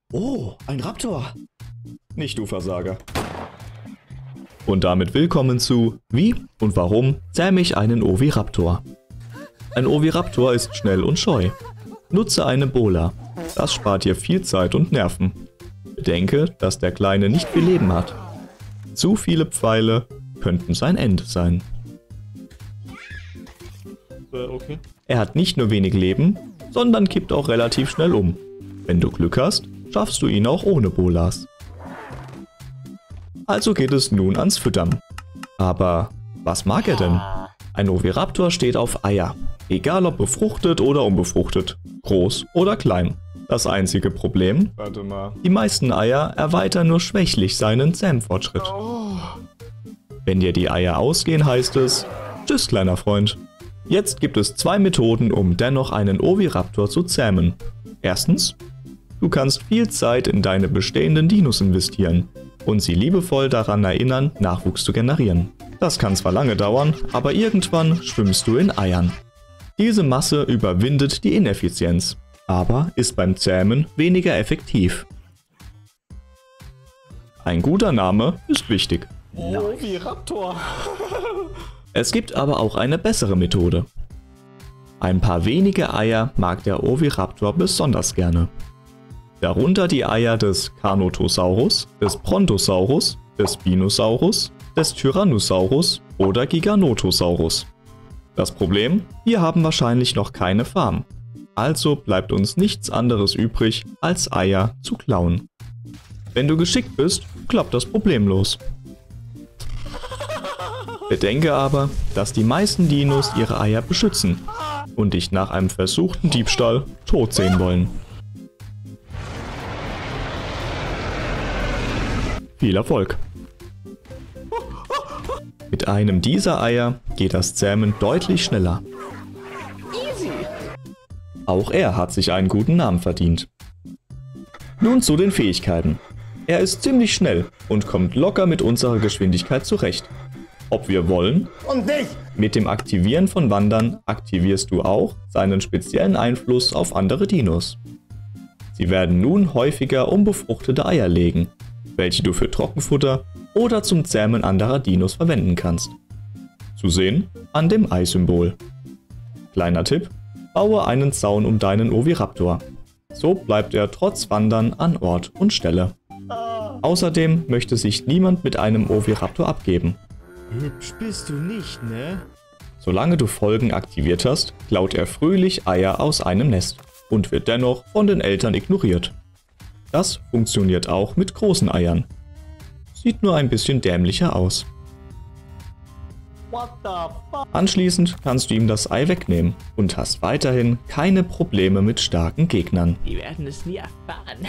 Oh, ein Raptor. Nicht du Versager. Und damit willkommen zu Wie und warum zähme ich einen Oviraptor? Ein Oviraptor ist schnell und scheu. Nutze eine Bola. Das spart dir viel Zeit und Nerven. Bedenke, dass der Kleine nicht viel Leben hat. Zu viele Pfeile könnten sein Ende sein. Okay. Er hat nicht nur wenig Leben, sondern kippt auch relativ schnell um. Wenn du Glück hast, schaffst du ihn auch ohne Bolas. Also geht es nun ans Füttern. Aber was mag er denn? Ein Oviraptor steht auf Eier. Egal ob befruchtet oder unbefruchtet, groß oder klein. Das einzige Problem? Warte mal. Die meisten Eier erweitern nur schwächlich seinen Zähmfortschritt. Wenn dir die Eier ausgehen, heißt es, tschüss kleiner Freund. Jetzt gibt es 2 Methoden, um dennoch einen Oviraptor zu zähmen. Erstens, du kannst viel Zeit in deine bestehenden Dinos investieren und sie liebevoll daran erinnern, Nachwuchs zu generieren. Das kann zwar lange dauern, aber irgendwann schwimmst du in Eiern. Diese Masse überwindet die Ineffizienz, aber ist beim Zähmen weniger effektiv. Ein guter Name ist wichtig. Oviraptor. Es gibt aber auch eine bessere Methode. Ein paar wenige Eier mag der Oviraptor besonders gerne. Darunter die Eier des Carnotosaurus, des Brontosaurus, des Spinosaurus, des Tyrannosaurus oder Giganotosaurus. Das Problem? Wir haben wahrscheinlich noch keine Farm. Also bleibt uns nichts anderes übrig, als Eier zu klauen. Wenn du geschickt bist, klappt das problemlos. Bedenke aber, dass die meisten Dinos ihre Eier beschützen und dich nach einem versuchten Diebstahl tot sehen wollen. Viel Erfolg! Mit einem dieser Eier geht das Zähmen deutlich schneller. Auch er hat sich einen guten Namen verdient. Nun zu den Fähigkeiten. Er ist ziemlich schnell und kommt locker mit unserer Geschwindigkeit zurecht. Ob wir wollen? Und nicht! Mit dem Aktivieren von Wandern aktivierst du auch seinen speziellen Einfluss auf andere Dinos. Sie werden nun häufiger unbefruchtete Eier legen, welche du für Trockenfutter oder zum Zähmen anderer Dinos verwenden kannst. Zu sehen an dem Ei-Symbol. Kleiner Tipp: Baue einen Zaun um deinen Oviraptor. So bleibt er trotz Wandern an Ort und Stelle. Außerdem möchte sich niemand mit einem Oviraptor abgeben. Hübsch bist du nicht, ne? Solange du Folgen aktiviert hast, klaut er fröhlich Eier aus einem Nest und wird dennoch von den Eltern ignoriert. Das funktioniert auch mit großen Eiern. Sieht nur ein bisschen dämlicher aus. What the fuck? Anschließend kannst du ihm das Ei wegnehmen und hast weiterhin keine Probleme mit starken Gegnern. Die werden es nie erfahren.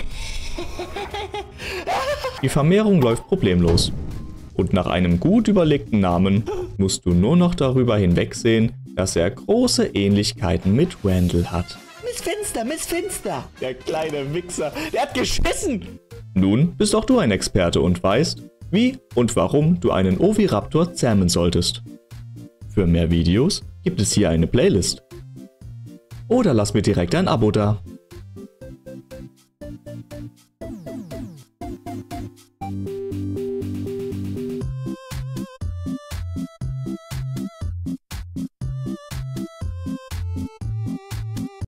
Die Vermehrung läuft problemlos. Und nach einem gut überlegten Namen musst du nur noch darüber hinwegsehen, dass er große Ähnlichkeiten mit Randall hat. Miss Finster, Miss Finster. Der kleine Wichser, der hat geschissen. Nun bist auch du ein Experte und weißt, wie und warum du einen Oviraptor zähmen solltest. Für mehr Videos gibt es hier eine Playlist. Oder lass mir direkt ein Abo da.